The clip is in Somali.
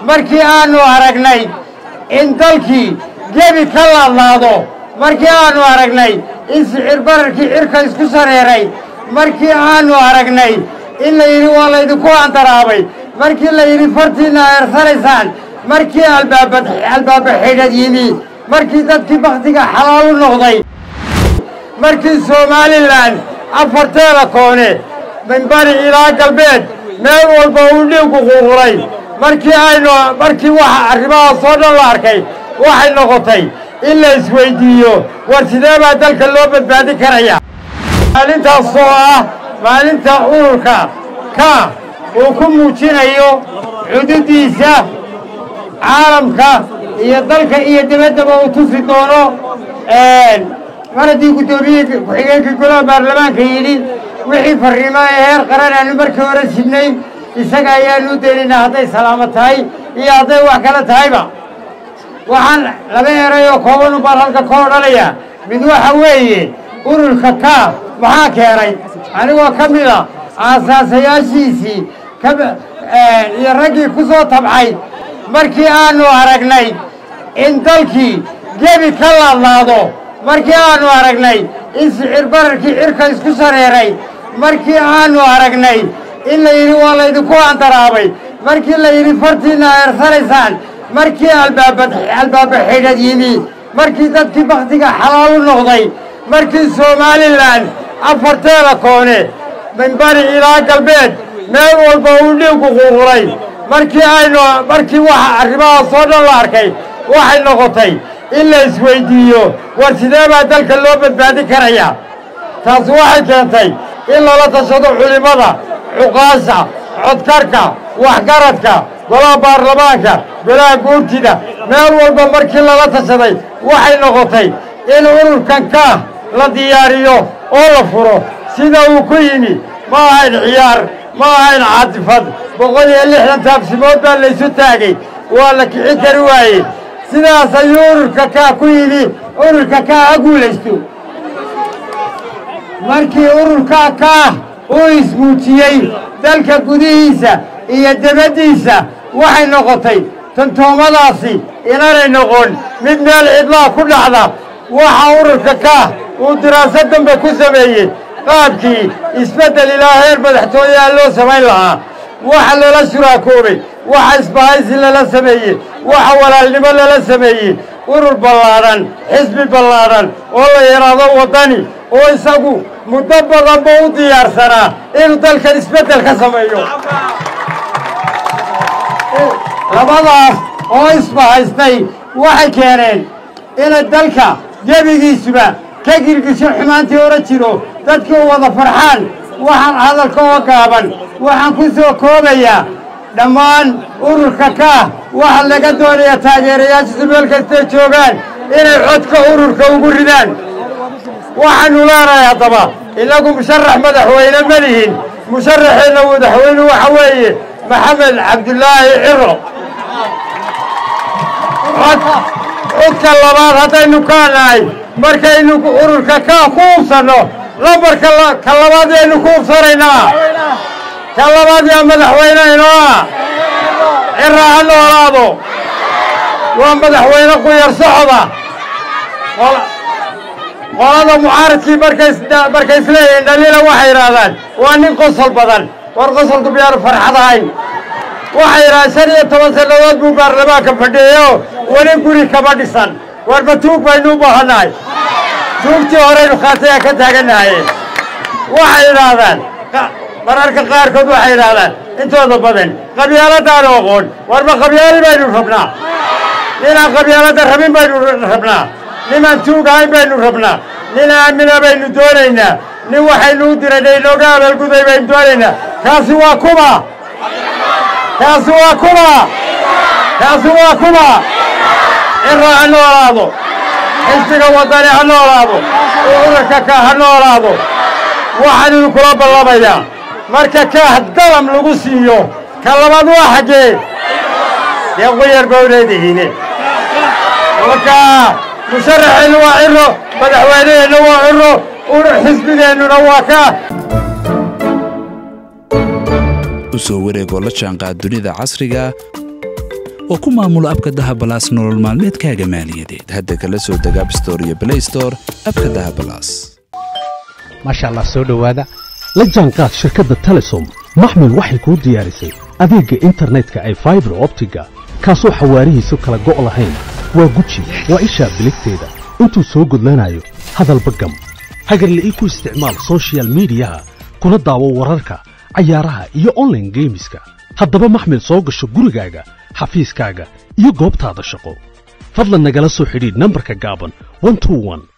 markii aanu aragnay in dalkii gebi ka laadlaado markii aanu aragnay in sicir bararkii cirka isku sareeray markii aanu aragnay in la yiri waa laydinku andaraabay markii la yiri fartiina ersanaysaan markii albaaba xidhad yimi markii dadkii baktiga xalaal u noqday markii Somaliland afarteeda koone min bari ilaa galbeed meel walba uu dhiigu quuray markii waxa arrimaha soo dhan la arkay waxay noqotay in la isweydiiyo war sidee baa dalka loo badbaadin karaya maalintaas oo ah maalinta ururka ka uu ku muujinayo xuduudiisa caalamka iyo dalka iyo dibaddaba uu tusi doono maradii gudoomiye ku-xigeenka golaha baarlamaanka yidhi wixii fariimo heer qaran aanu markii hore sidnay isaga ayaanu u deenaynaa hadday salaamo tahay iyo hadday wax kale tahayba waxaan laba eray oo kooban u baan halka ka odhanayaa mid waxa weeye ururka ka maxaa keenay anigoo ka mid a aasaasayaashiisii iyo raggii ku soo tabcay markii aanu aragnay in dalkii gebi ka laadlaado markii aanu aragnay in sicir bararkii cirka isku sareeray markii aanu aragnay in la yiri waa laydinku andaraabay markii la yiri fartiina ersanaysaan markii albaaba xidhad yimi markii dadkii baktiga xalaal u noqday markii Somaliland afarteeda koone min bari ilaa galbeed meel walba uu dhiigu quuray markii waxa arrimaha soo dhan la arkay waxay noqotay in la isweydiiyo war sidee baa dalka loo badbaadin karaya taas waxay keentay in lala tashado culimada cuqaasha codkarka waxgaradka golaha baarlamaanka golaha guurtida meel walba markii lala tashaday waxay noqotay in ururkan ka la diyaariyo oo la furo sida uu ku yimi ma ahayn ciyaar ma ahayn caadifad 160 taabsimood baa la isu taagay waa la kixi kari waayey sidaas ayuu ururka ka ku yimi ururka ka guulaysto markii ururka ka uu ismuujiyey dalka gudihiisa iyo dibaddiisa waxay noqotay tantoomadaasi inaanay noqon mid meel cidlaa ku dhacda waxa ururka ka uu diraasad dambe ku sameeyey qaabkii isbeddel ilaa heer madaxtooyaha loo samayn lahaa waxa lala shuraakoobay waxa isbahaysi lala sameeyey waxa walaalnimo lala sameeyey urur ballaadhan xisbi ballaadhan oo la yiraahdo wadani oo isagu muddo badan buu u diyaarsanaa inuu dalkan isbeddel ka sameeyo labadaas oo isbahaystay waxay keeneen inay dalka gebigiisuba ka girgisho xumaantii hore jiro dadkii u wada farxaan waxaan hadalka oo gaaban waxaan ku soo koobayaa dhammaan ururka ka waxa laga doonayaa taageerayaashiisa meel kastay joogaan inay codka ururka ugu ridaan waxaanu leenahay haddaba inagu musharax madaxweyne ma lihin musharaxeena madaxweyne waxa weeye maxamed cabdulaahi ciro codka labaad haddaynu ka nahay markaynu ururka ka ku hubsanno lambarka ka labaad aynu ku hubsanaynaa ka labaad yaa madaxweyne inoo ah ciro ha noolaado waa madaxweyne ku yar socda qolada mucaaradkii markay isleeyihiin dhaliila waxay yidhaahdaan waa nin qosol badan war qosolku miyaanu farxad ahayn waxay yidhahdaan 15 sannadood buu baarlamaanka fadhiyeyo weli guri kama dhisan war batuug baynu u baahannahay tuugtii horeynu khaataya ka taagannahay waxay yidhaahdaan mararka qaarkood waxay yidhaahdaan intooda badan qabyaaladaanu aqoon warba qabyaali baynu rabnaa ninaan qabyaalada rabin baynu rabnaa nimaan tuug ahayn baynu rabnaa nin aamina baynu doonaynaa nin waxaynu u diranay inooga abaalguday baynu doonaynaa kaasi waa kuma kaasi waa kuma kaasi waa kuma ciro ha noolaado xisbiga wadani ha noolaado ururka ka ha noolaado waxaan idinkula ballamayaa marka ka dalam lagu siiyo ka labaad waa xaggee dee quyar baa u leedihiine marka musharaxeenu waa ciro madaxweyneheenna waa ciro xisbigeennuna waa ka u soo wareegoo la jaanqaad dunida casriga oo ku maamulo abka Dahab Plus nolol maalmeedkaaga maaliyadeed. Hadda kala soo deg App Store iyo Play Store abka Dahab Plus. maasha Allah soo dhawaada la jaanqaad shirkadda Telesom maxmil waxay ku diyaarisay adeegga internetka ay fiber optiga kaasoo xawaarihiisu kala go' lahayn waa guji waa isha biligteeda intuu soo gudlanayo hadalba gam hagarlii ku isticmaal social media kuna daawo wararka ciyaaraha iyo online gameska haddaba maxmil soo gasho gurigaaga xafiiskaaga iyo goobtaada shaqo fadlan nagala soo xidhiidh nambarka gaaban 121